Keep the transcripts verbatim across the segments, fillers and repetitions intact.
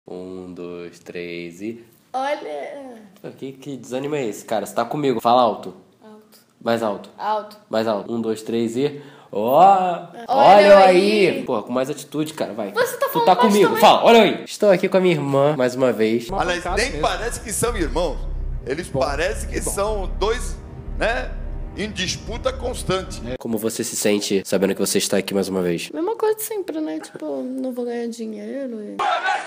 Um, dois, três e... Olha... Que, que desânimo é esse, cara? Você tá comigo? Fala alto. Alto. Mais alto. Alto. Mais alto. Um, dois, três e... Ó! Oh, olha, olha aí! aí. Porra, com mais atitude, cara, vai. Você tá tu falando tá baixo comigo, também? fala, olha aí! Estou aqui com a minha irmã, mais uma vez. Aliás, nem parece que são irmãos. Eles parecem que são dois, né? Em disputa constante. Como você se sente sabendo que você está aqui mais uma vez? Mesma coisa de sempre, né? Tipo, não vou ganhar dinheiro e...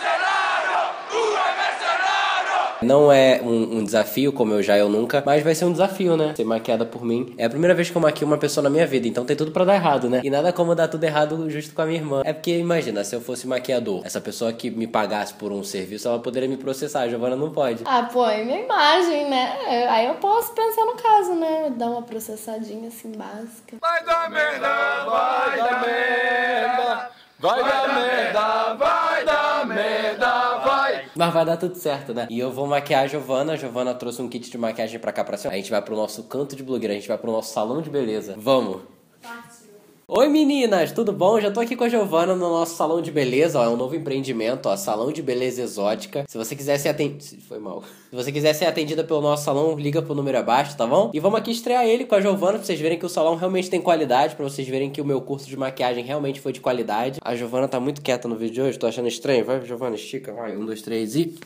Não é um, um desafio, como eu já eu nunca, mas vai ser um desafio, né? Ser maquiada por mim. É a primeira vez que eu maquio uma pessoa na minha vida, então tem tudo pra dar errado, né? E nada como dar tudo errado justo com a minha irmã. É porque, imagina, se eu fosse maquiador, essa pessoa que me pagasse por um serviço, ela poderia me processar. A Giovana não pode. Ah, pô, é minha imagem, né? Aí eu posso pensar no caso, né? Dar uma processadinha assim, básica. Vai dar merda, vai dar merda, vai dar merda, vai dar merda, vai. Mas vai dar tudo certo, né? E eu vou maquiar a Giovana. A Giovana trouxe um kit de maquiagem pra cá, pra cima. A gente vai pro nosso canto de blogueira. A gente vai pro nosso salão de beleza. Vamos! Oi meninas, tudo bom? Já tô aqui com a Giovana no nosso salão de beleza, ó, é um novo empreendimento, ó, salão de beleza exótica. Se você quiser ser atendida... Foi mal. Se você quiser ser atendida pelo nosso salão, liga pro número abaixo, tá bom? E vamos aqui estrear ele com a Giovana, pra vocês verem que o salão realmente tem qualidade, pra vocês verem que o meu curso de maquiagem realmente foi de qualidade. A Giovana tá muito quieta no vídeo de hoje, tô achando estranho. Vai, Giovana, estica, vai, um, dois, três e...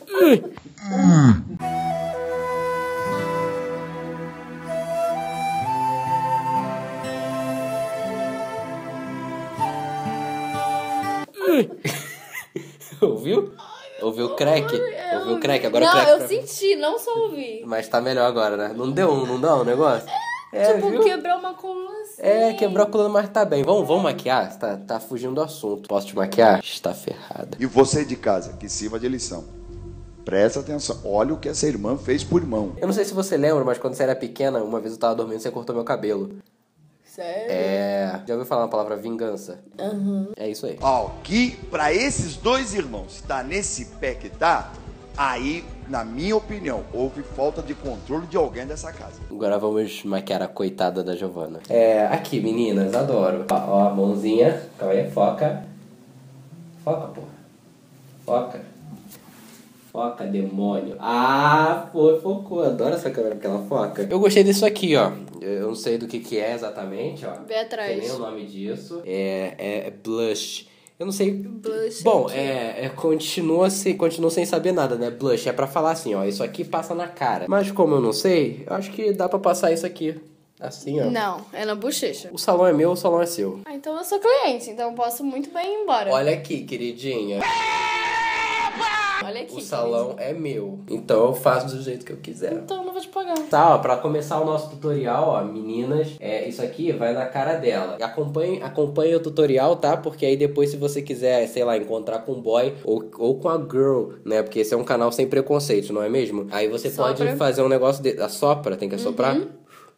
Ouviu? Ouviu o crack? Ouviu o crack? Agora não, o crack eu pra... senti, não só ouvi. Mas tá melhor agora, né? Não deu um, não dá um negócio? É, tipo, viu? quebrou uma coluna assim. É, quebrou a coluna, mas tá bem. Vamos, vamos maquiar? Tá, tá fugindo do assunto. Posso te maquiar? Está ferrada. E você de casa, que sirva de lição. Presta atenção. Olha o que essa irmã fez por irmão. Eu não sei se você lembra, mas quando você era pequena, uma vez eu tava dormindo e você cortou meu cabelo. Sério? É... Já ouviu falar a palavra vingança? Uhum. É isso aí. Ó, que pra esses dois irmãos tá nesse pé que tá, aí, na minha opinião, houve falta de controle de alguém dessa casa. Agora vamos maquiar a coitada da Giovana. É, aqui, meninas, adoro. Ó, ó a mãozinha. Calma aí, foca. Foca, porra. Foca. Foca, demônio. Ah, foi, focou. Adoro essa câmera porque ela foca. Eu gostei disso aqui, ó. Eu não sei do que que é exatamente, ó. Vê atrás. Tem nem o nome disso. É, é, é blush. Eu não sei. Blush Bom, aqui. é, é continua sem, continua sem saber nada, né? Blush é pra falar assim, ó. Isso aqui passa na cara. Mas como eu não sei, eu acho que dá pra passar isso aqui. Assim, ó. Não, é na bochecha. O salão é meu, o salão é seu. Ah, então eu sou cliente, então eu posso muito bem ir embora. Olha aqui, queridinha. Olha aqui. O salão é meu. Então eu faço do jeito que eu quiser. Então eu não vou te pagar. Tá, ó, pra começar o nosso tutorial, ó, meninas, é, isso aqui vai na cara dela. Acompanhe, acompanhe o tutorial, tá? Porque aí depois, se você quiser, sei lá, encontrar com um boy ou, ou com a girl, né? Porque esse é um canal sem preconceito, não é mesmo? Aí você Sopra. pode fazer um negócio de... Assopra, tem que assoprar? Uhum.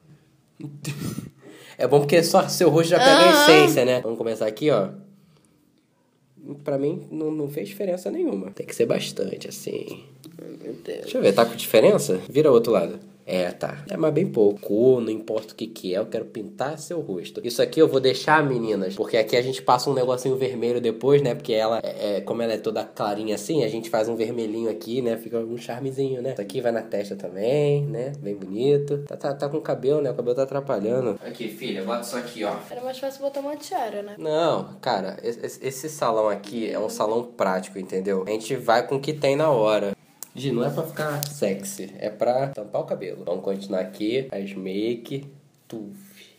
É bom porque só seu rosto já pega a essência, né? Vamos começar aqui, ó. Pra mim, não, não fez diferença nenhuma. Tem que ser bastante, assim. Meu Deus. Deixa eu ver, tá com diferença? Vira o outro lado. É, tá. É, mas bem pouco. Não importa o que que é, eu quero pintar seu rosto. Isso aqui eu vou deixar, meninas, porque aqui a gente passa um negocinho vermelho depois, né? Porque ela, é, é, como ela é toda clarinha assim, a gente faz um vermelhinho aqui, né? Fica um charmezinho, né? Isso aqui vai na testa também, né? Bem bonito. Tá, tá, tá com o cabelo, né? O cabelo tá atrapalhando. Aqui, filha, bota isso aqui, ó. Era mais fácil botar uma tiara, né? Não, cara, esse, esse salão aqui é um salão prático, entendeu? A gente vai com o que tem na hora. Gi, não é pra ficar sexy, é pra tampar o cabelo. Vamos continuar aqui, as make, tuf.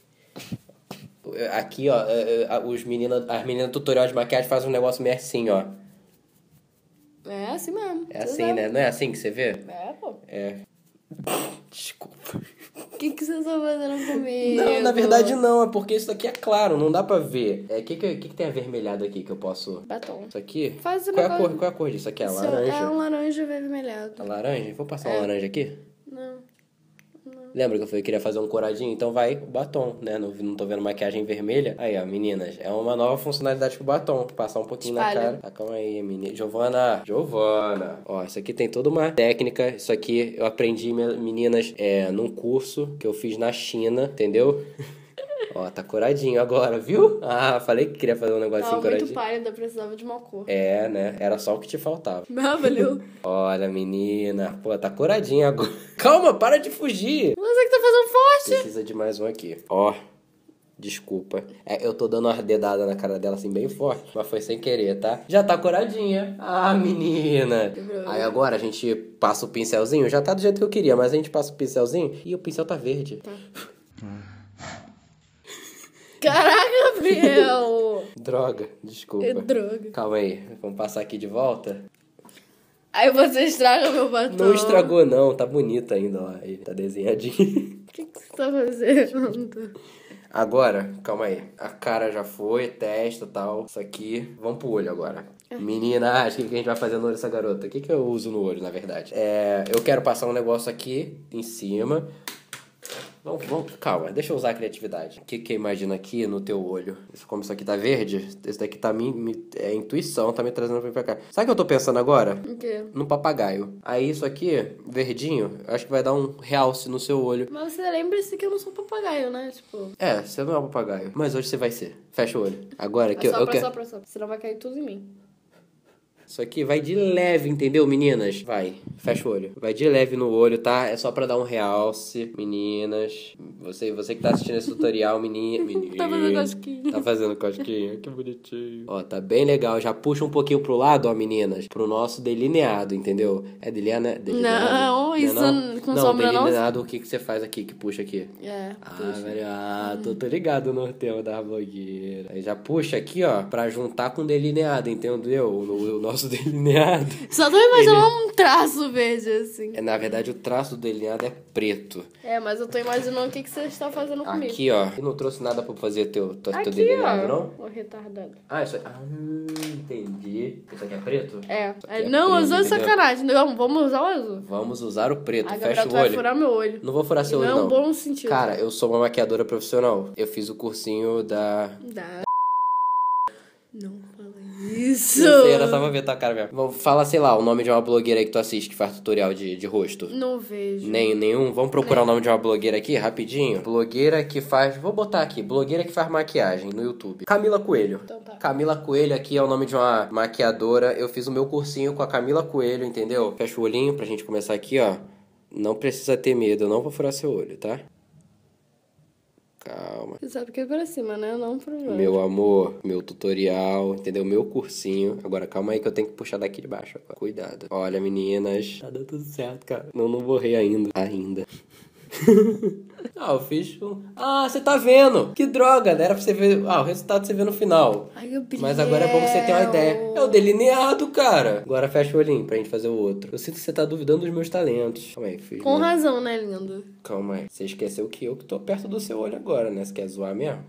Aqui, ó, os meninos, as meninas do tutorial de maquiagem fazem um negócio meio assim, ó. É assim mesmo. É assim, né? Não é assim que você vê? É, pô. É. Desculpa. O que, que vocês estão fazendo comigo? Não, na verdade não, é porque isso aqui é claro, não dá pra ver. É, o que, que, que, que tem avermelhado aqui que eu posso... Batom. Isso aqui? Faz o qual, é a negócio- cor, qual é a cor disso aqui? É Isso laranja? É um laranja avermelhado. É laranja? Vou passar um É. laranja aqui? Não. Lembra que eu falei que queria fazer um coradinho? Então vai o batom, né? Não, não tô vendo maquiagem vermelha. Aí, ó, meninas, é uma nova funcionalidade com o batom. Passar um pouquinho Espalha. na cara. Ah, calma aí, menina. Giovana, Giovana. Ó, isso aqui tem toda uma técnica. Isso aqui eu aprendi, meninas, é, num curso que eu fiz na China, entendeu? Ó, tá coradinho agora, viu? Ah, falei que queria fazer um negocinho Tava coradinho. muito pálida, precisava de uma cor. É, né? Era só o que te faltava. Ah, valeu. Olha, menina. Pô, tá coradinha agora. Calma, para de fugir. Você que tá fazendo forte. Precisa de mais um aqui. Ó, desculpa. É, eu tô dando uma dedada na cara dela assim bem forte, mas foi sem querer, tá? Já tá coradinha. Ah, menina. Aí agora a gente passa o pincelzinho. Já tá do jeito que eu queria, mas a gente passa o pincelzinho e o pincel tá verde. Tá. Caraca, Gabriel! Droga, desculpa. É droga. Calma aí, vamos passar aqui de volta. Aí você estraga meu batom. Não estragou não, tá bonito ainda, ó. Aí, tá desenhadinho. O que, que você tá fazendo? Agora, calma aí. A cara já foi, testa e tal. Isso aqui. Vamos pro olho agora. Meninas, o que, que a gente vai fazer no olho dessa garota? O que, que eu uso no olho, na verdade? É, eu quero passar um negócio aqui em cima. Vamos, vamos, calma, deixa eu usar a criatividade. O que que imagina aqui no teu olho? Isso, como isso aqui tá verde, esse daqui tá me, me, é intuição, tá me trazendo pra cá. Sabe o que eu tô pensando agora? O quê? No papagaio. Aí isso aqui, verdinho, acho que vai dar um realce no seu olho. Mas você lembra-se que eu não sou papagaio, né? Tipo... É, você não é um papagaio. Mas hoje você vai ser. Fecha o olho. Agora que é eu, só eu pra quero... só pra só. Senão vai cair tudo em mim. Isso aqui vai de leve, entendeu, meninas? Vai, fecha o olho. Vai de leve no olho, tá? É só pra dar um realce, meninas. Você, você que tá assistindo esse tutorial, menina... menina Tá fazendo cosquinha. Tá fazendo cosquinha, que bonitinho. Ó, tá bem legal. Já puxa um pouquinho pro lado, ó, meninas. Pro nosso delineado, entendeu? É delineado? delineado? Não, isso não, com não, sombra não. delineado, o que que você faz aqui, que puxa aqui? É, Ah, puxa. velho, ah, tô, tô ligado no tema da blogueira. Aí já puxa aqui, ó, pra juntar com delineado, entendeu? O, o nosso delineado. Só tô imaginando um traço verde, assim. É, na verdade, o traço do delineado é preto. É, mas eu tô imaginando o que, que você está fazendo comigo. Aqui, ó. Eu não trouxe nada pra fazer teu, teu, Aqui, teu delineado, ó. não? Ô, retardado. Ah, isso aqui... Ah, entendi. Isso aqui é preto? É. Isso aqui é não, preto, usou entendeu? sacanagem. Não, vamos usar o azul. Vamos usar o preto. A Fecha Gabriela o tu vai olho. furar meu olho. Não vou furar seu Não olho, é um não. bom sentido. Cara, eu sou uma maquiadora profissional. Eu fiz o cursinho da... Dá. Não fala isso. Não sei, era só pra ver tua cara mesmo. Vou- Fala, sei lá, o nome de uma blogueira aí que tu assiste que faz tutorial de, de rosto. Não vejo. Nem, nenhum? Vamos procurar o nome de uma blogueira aqui, rapidinho. Blogueira que faz... Vou botar aqui. Blogueira que faz maquiagem no YouTube. Camila Coelho. Então tá. Camila Coelho aqui é o nome de uma maquiadora. Eu fiz o meu cursinho com a Camila Coelho, entendeu? Fecha o olhinho pra gente começar aqui, ó. Não precisa ter medo, eu não vou furar seu olho, tá? Calma. Você sabe que é pra cima, né? Não pro baixo. Meu amor, meu tutorial, entendeu? Meu cursinho. Agora, calma aí que eu tenho que puxar daqui de baixo. Agora. Cuidado. Olha, meninas. Tá dando tudo certo, cara. Não, não vou rir ainda. Ainda. Ah, eu fiz um... Ah, você tá vendo? Que droga, né? Era pra você ver... Ah, o resultado você vê no final. Ai, Gabriel. Mas agora é bom você ter uma ideia. É o delineado, cara. Agora fecha o olhinho pra gente fazer o outro. Eu sinto que você tá duvidando dos meus talentos. Calma aí, filho. Com razão, né, lindo? Calma aí. Você esqueceu que eu que tô perto do seu olho agora, né? Você quer zoar mesmo?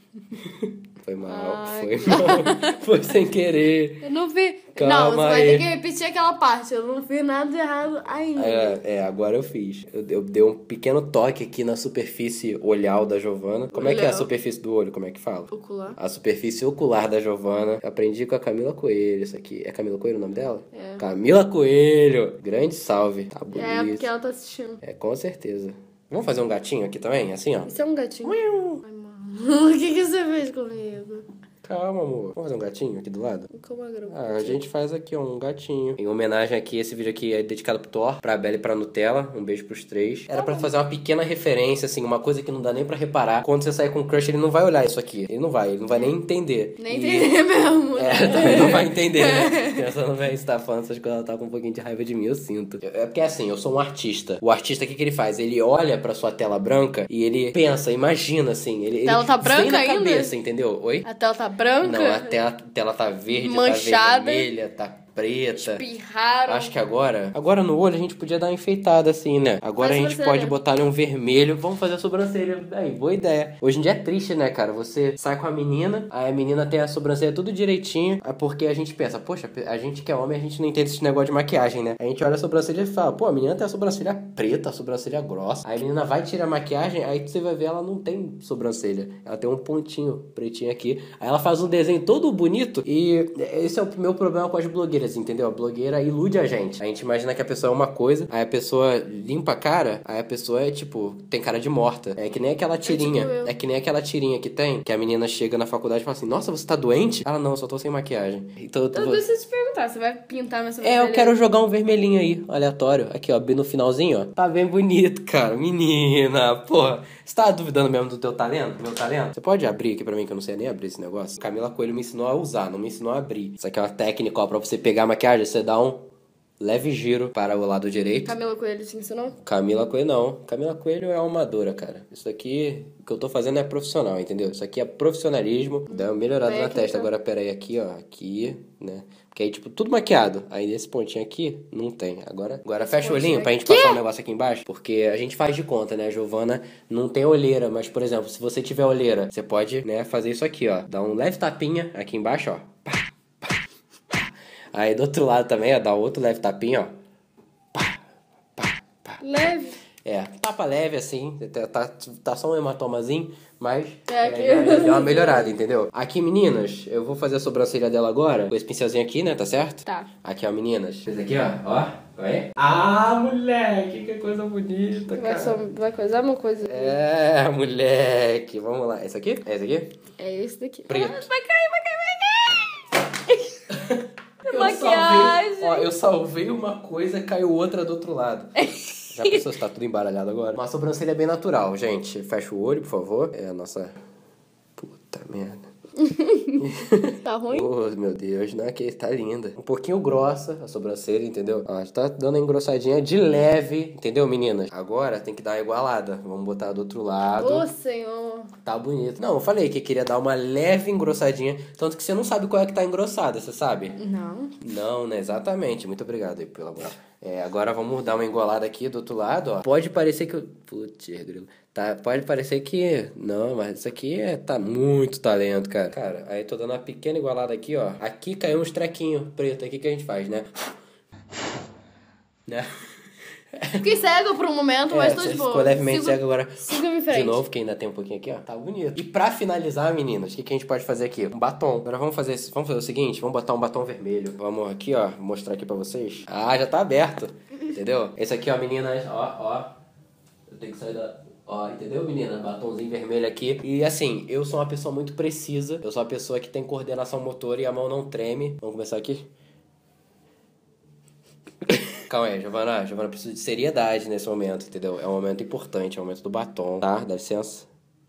Foi mal, Ai, foi mal. Foi sem querer. Eu não vi. Calma não, você vai aí. ter que repetir aquela parte. Eu não fiz nada de errado ainda. É, é, agora eu fiz. Eu, eu dei um pequeno toque aqui na superfície olhar da Giovana. Como é que é a Olhar. superfície do olho? Como é que fala? Ocular. A superfície ocular da Giovana. Eu aprendi com a Camila Coelho isso aqui. É Camila Coelho o nome dela? É. Camila Coelho! Grande salve. Tá bonito. É, porque ela tá assistindo. É, com certeza. Vamos fazer um gatinho aqui também? Assim, ó. Isso é um gatinho. Ai, mano. O que, que você fez comigo? Calma, amor. Vamos fazer um gatinho aqui do lado? Como a grama. Ah, a gente faz aqui, ó, um gatinho. Em homenagem aqui, esse vídeo aqui é dedicado pro Thor, pra Bela e pra Nutella. Um beijo pros três. Era pra fazer uma pequena referência, assim, uma coisa que não dá nem pra reparar. Quando você sair com o crush, ele não vai olhar isso aqui. Ele não vai, ele não vai nem entender. Nem E- entender mesmo. É, também não vai entender, né? Criança não vai estar falando essas coisas, ela tá com um pouquinho de raiva de mim, eu sinto. É porque assim, eu sou um artista. O artista, o que, que ele faz? Ele olha pra sua tela branca e ele pensa, imagina, assim. Ele, Tela ele tá vem branca na ainda? cabeça, entendeu? Oi? A tela tá branca? Não, a tela, a tela tá verde, Manchada. tá vermelha, tá preta. Espirraram. Acho que agora, agora no olho a gente podia dar uma enfeitada assim, né? Agora Faz a gente sobrancelha. pode botar ali um vermelho. Vamos fazer a sobrancelha. Aí, boa ideia. Hoje em dia é triste, né, cara? Você sai com a menina, aí a menina tem a sobrancelha tudo direitinho, é porque a gente pensa, poxa, a gente que é homem, a gente não entende esse negócio de maquiagem, né? A gente olha a sobrancelha e fala, pô, a menina tem a sobrancelha preta, a sobrancelha grossa. Aí a menina vai tirar a maquiagem, aí você vai ver ela não tem sobrancelha. Ela tem um pontinho pretinho aqui. Aí ela faz um desenho todo bonito e esse é o meu problema com as blogueiras. blogueiras, entendeu? A blogueira ilude a gente. A gente imagina que a pessoa é uma coisa, aí a pessoa limpa a cara, aí a pessoa é tipo, tem cara de morta. É que nem aquela tirinha. É, tipo é que nem aquela tirinha que tem, que a menina chega na faculdade e fala assim, nossa, você tá doente? Ela, não, só tô sem maquiagem. Então, eu vou... deixa eu te perguntar, você vai pintar minha sobrancelha? É, eu quero jogar um vermelhinho aí, aleatório. Aqui, ó, bem no finalzinho, ó. Tá bem bonito, cara. Menina, porra. Você tá duvidando mesmo do teu talento? Meu talento? Você pode abrir aqui pra mim, que eu não sei nem abrir esse negócio? Camila Coelho me ensinou a usar, não me ensinou a abrir. Isso aqui é uma técnica, ó, pra você pegar a maquiagem, você dá um leve giro para o lado direito. Camila Coelho te ensinou? Camila Coelho não. Camila Coelho é amadora, cara. Isso aqui, o que eu tô fazendo é profissional, entendeu? Isso aqui é profissionalismo. Dá uma melhorada na testa. Agora, pera aí, aqui, ó. Aqui, né? Porque aí, tipo, tudo maquiado. Aí, nesse pontinho aqui, não tem. Agora, agora fecha o olhinho pra gente passar um negócio aqui embaixo. Porque a gente faz de conta, né? A Giovana não tem olheira. Mas, por exemplo, se você tiver olheira, você pode, né, fazer isso aqui, ó. Dar um leve tapinha aqui embaixo, ó. Pá. Aí do outro lado também, ó, dá outro leve tapinha, ó. Pá, pá, pá. Leve? É, tapa leve assim, tá, tá, tá só um hematomazinho, mas é, aqui. é, é, dá uma melhorada, entendeu? Aqui, meninas, eu vou fazer a sobrancelha dela agora, com esse pincelzinho aqui, né, tá certo? Tá. Aqui, ó, meninas. Esse aqui, ó, ó, vai. Ah, moleque, que coisa bonita, vai cara. Só, vai coisar uma coisa. É, moleque, vamos lá. Esse aqui? É esse aqui? É esse daqui. Preto. Ah, vai cair, vai cair, vai cair! Eu maquiagem. Salvei, ó, eu salvei uma coisa, caiu outra do outro lado. Já pensou se tá tudo embaralhado agora? Uma sobrancelha bem natural, gente. Fecha o olho, por favor. É a nossa... Puta merda. Tá ruim? Oh, meu Deus, não é que tá linda. Um pouquinho grossa a sobrancelha, entendeu? Ó, tá dando uma engrossadinha de leve, entendeu, meninas? Agora tem que dar uma igualada. Vamos botar do outro lado. Ô, senhor. Tá bonito. Não, eu falei que queria dar uma leve engrossadinha. Tanto que você não sabe qual é que tá engrossada, você sabe? Não. Não, né? Exatamente. Muito obrigado aí pelo amor. É, agora vamos dar uma engolada aqui do outro lado, ó. Pode parecer que eu... Putz, grilo. Tá, pode parecer que... Não, mas isso aqui é... Tá muito talento, cara. Cara, aí tô dando uma pequena igualada aqui, ó. Aqui caiu uns trequinhos preto. Aqui que a gente faz, né? Né? Fiquei cego por um momento, é, mas tô de boa. Ficou levemente Sigo, cego agora. Siga-me em frente. De novo, que ainda tem um pouquinho aqui, ó. Tá bonito. E pra finalizar, meninas, o que, que a gente pode fazer aqui? Um batom. Agora vamos fazer, vamos fazer o seguinte, vamos botar um batom vermelho. Vamos aqui, ó, mostrar aqui pra vocês. Ah, já tá aberto. Entendeu? Esse aqui, ó, meninas, ó, ó. Eu tenho que sair da... Ó, entendeu, menina? Batomzinho vermelho aqui. E assim, eu sou uma pessoa muito precisa. Eu sou uma pessoa que tem coordenação motora e a mão não treme. Vamos começar aqui? Calma aí, Giovana. Giovana precisa de seriedade nesse momento, entendeu? É um momento importante, é o momento do batom, tá? Dá licença.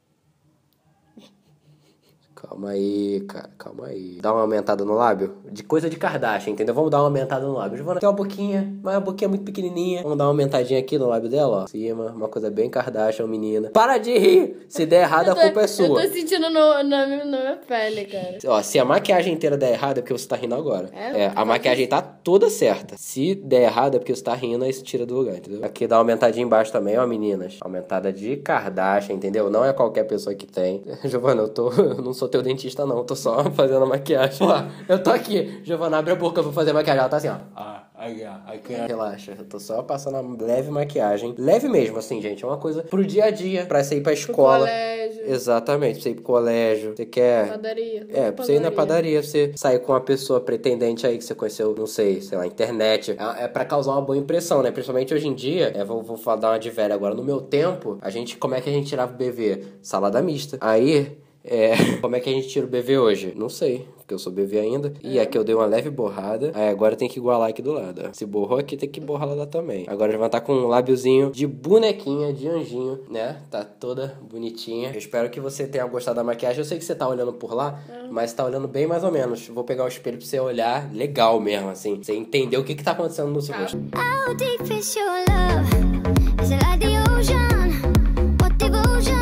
Calma aí, cara, calma aí. Dá uma aumentada no lábio. De coisa de Kardashian, entendeu? Vamos dar uma aumentada no lábio. Giovana tem uma boquinha, mas a boquinha é muito pequenininha. Vamos dar uma aumentadinha aqui no lábio dela, ó. Cima, uma coisa bem Kardashian, menina. Para de rir! Se der errado, tô, a culpa é sua. Eu tô sentindo no, na, na minha pele, cara. Ó, se a maquiagem inteira der errado, é porque você tá rindo agora. É, é a maquiagem tá toda certa. Se der errado, é porque você tá rindo, aí você tira do lugar, entendeu? Aqui dá uma aumentadinha embaixo também, ó, meninas. Aumentada de Kardashian, entendeu? Não é qualquer pessoa que tem. Giovana, eu tô... eu não sou teu dentista, não. Eu tô só fazendo a maquiagem. Ó, eu tô aqui. Giovana, abre a boca, eu vou fazer a maquiagem. Ela tá assim, ó. Ah, aí, aqui. Relaxa. Eu tô só passando a leve maquiagem. Leve mesmo, assim, gente. É uma coisa pro dia a dia. Pra você ir pra escola. Pro colégio. Exatamente. Pra você ir pro colégio. Você quer... Padaria. É, pra você ir na padaria. Você sair com uma pessoa pretendente aí que você conheceu, não sei, sei lá, internet. É, é pra causar uma boa impressão, né? Principalmente hoje em dia. É, vou, vou dar uma de velho agora. No meu tempo, a gente... Como é que a gente tirava o B V? Salada mista. Aí... É, como é que a gente tira o B V hoje? Não sei, porque eu sou B V ainda. E aqui eu dei uma leve borrada. Aí agora tem que igualar aqui do lado, ó. Se borrou aqui, tem que borrar lá também. Agora já vai estar com um lábiozinho de bonequinha, de anjinho, né? Tá toda bonitinha. Eu espero que você tenha gostado da maquiagem. Eu sei que você tá olhando por lá, é. mas tá olhando bem mais ou menos. Vou pegar o espelho pra você olhar legal mesmo, assim. Você entender o que que tá acontecendo no seu rosto. How deep is your love? Is it like the ocean? What devotion?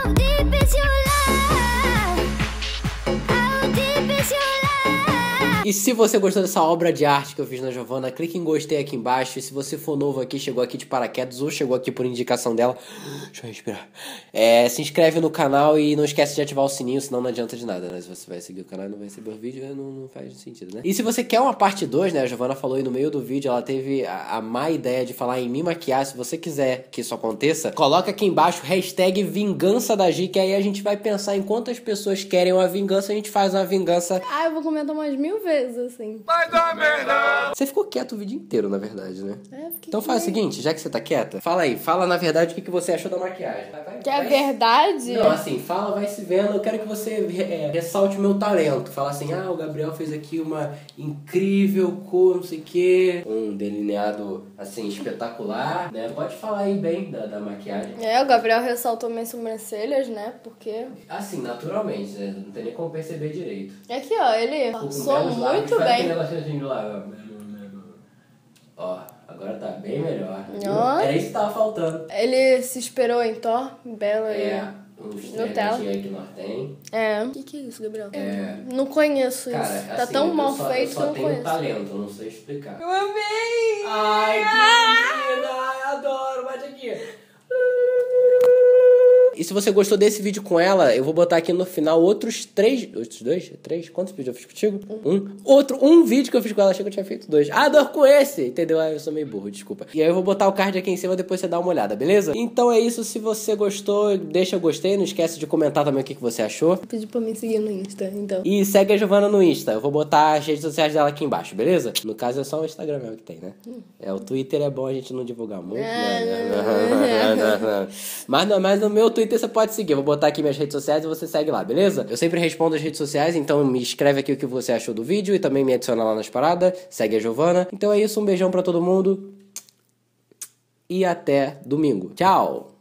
E E se você gostou dessa obra de arte que eu fiz na Giovana, clique em gostei aqui embaixo. E se você for novo aqui, chegou aqui de paraquedas ou chegou aqui por indicação dela, deixa eu respirar. É, se inscreve no canal e não esquece de ativar o sininho, senão não adianta de nada, né? Se você vai seguir o canal e não vai receber o vídeo, não, não faz sentido, né? E se você quer uma parte dois, né? A Giovana falou aí no meio do vídeo, ela teve a, a má ideia de falar em me maquiar. Se você quiser que isso aconteça, coloca aqui embaixo hashtag vingança da Gi, que aí a gente vai pensar em quantas pessoas querem uma vingança, a gente faz uma vingança. Ah, eu vou comentar umas mil vezes, assim. Vai dar merda! Você ficou quieto o vídeo inteiro, na verdade, né? É, fiquei Então faz o seguinte, já que você tá quieta, fala aí, fala na verdade o que, que você achou da maquiagem. Vai, vai, Que é vai. verdade? Não, assim, fala, vai se vendo, eu quero que você é, ressalte o meu talento. Fala assim, ah, o Gabriel fez aqui uma incrível cor, não sei o quê, um delineado, assim, espetacular, né? Pode falar aí bem da, da maquiagem. É, o Gabriel ressaltou minhas sobrancelhas, né? Porque... Assim, naturalmente, né? Não tem nem como perceber direito. Aqui, ó, ele passou muito bem. Ó, agora tá bem melhor. Ó. Era isso que tava faltando. Ele se esperou em Thor, belo É, e... uns Nutella. trezentos aí que nós tem. É. O que que é isso, Gabriel? É. Não conheço isso. Cara, Tá assim, tão eu mal só, feito eu que eu só não tenho conheço. talento, eu não sei explicar. Eu amei! Ai, que linda! Ai, adoro! Bate aqui! E se você gostou desse vídeo com ela, eu vou botar aqui no final outros três... Outros dois? Três? Quantos vídeos eu fiz contigo? Um. Outro, um vídeo que eu fiz com ela, achei que eu tinha feito dois. Ah, dor com esse! Entendeu? Ah, eu sou meio burro, desculpa. E aí eu vou botar o card aqui em cima, depois você dá uma olhada, beleza? Então é isso, se você gostou, deixa o gostei, não esquece de comentar também o que, que você achou. Pedi pra me seguir no Insta, então. E segue a Giovana no Insta, eu vou botar as redes sociais dela aqui embaixo, beleza? No caso é só o Instagram mesmo que tem, né? É, o Twitter é bom a gente não divulgar muito, né? Mas, não, mas no meu Twitter você pode seguir, eu vou botar aqui minhas redes sociais e você segue lá, beleza? Eu sempre respondo as redes sociais, então me escreve aqui o que você achou do vídeo e também me adiciona lá nas paradas, segue a Giovana. Então é isso, um beijão pra todo mundo e até domingo. Tchau!